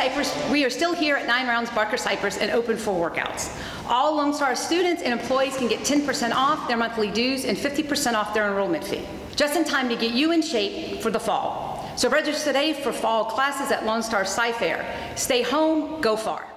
Cypress, we are still here at 9 Rounds Barker Cypress and open for workouts. All Lone Star students and employees can get 10% off their monthly dues and 50% off their enrollment fee, just in time to get you in shape for the fall. So register today for fall classes at Lone Star Sci Fair. Stay home, go far.